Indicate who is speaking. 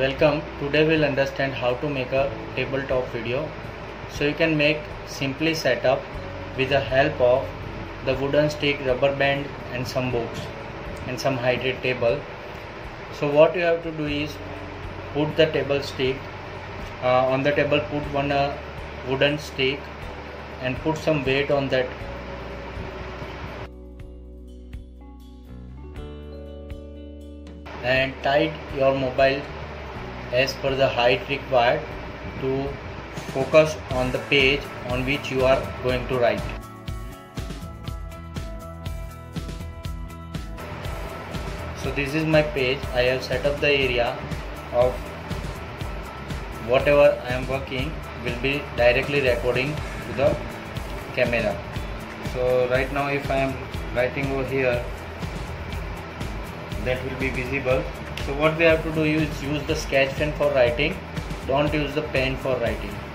Speaker 1: Welcome. Today we'll understand how to make a tabletop video. So you can make simply setup with the help of the wooden stick, rubber band and some books and some heighted table. So what you have to do is put the table stick on the table, put one wooden stick and put some weight on that. And tight your mobile as per the height required to focus on the page on which you are going to write. So this is my page. I have set up the area of whatever I am working will be directly recording to the camera. So right now if I am writing over here, that will be visible. So what we have to do is use the sketch pen for writing. Don't use the pen for writing.